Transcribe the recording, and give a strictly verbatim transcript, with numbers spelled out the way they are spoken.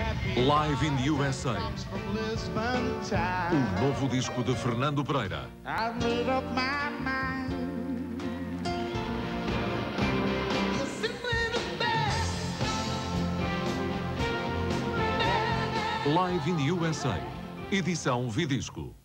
Live in the U S A. O novo disco de Fernando Pereira. Live in the U S A. Edição Vidisco.